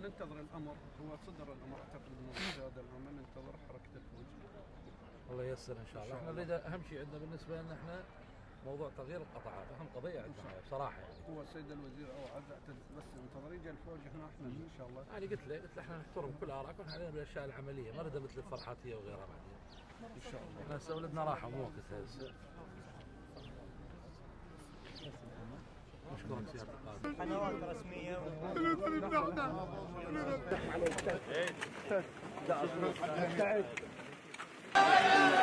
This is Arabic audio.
ننتظر الامر، هو صدر الامر اعتقد من القياده العامه، ننتظر حركه الفوج. الله ييسر ان شاء الله. احنا نريد اهم شيء عندنا بالنسبه لنا احنا موضوع تغيير القطاعات، اهم قضيه عندنا بصراحه يعني. هو السيد الوزير اوعد بس انتظر يجي الفوج هنا احنا ان شاء الله. انا قلت له احنا نحترم كل ارائكم، احنا علينا بالاشياء العمليه، ما نريد مثل الفرحاتيه وغيرها بعدين. ان شاء الله. احنا هسه ولدنا راحه مو وقت هسه. نشكرك سياده القائد. قنوات رسميه تعال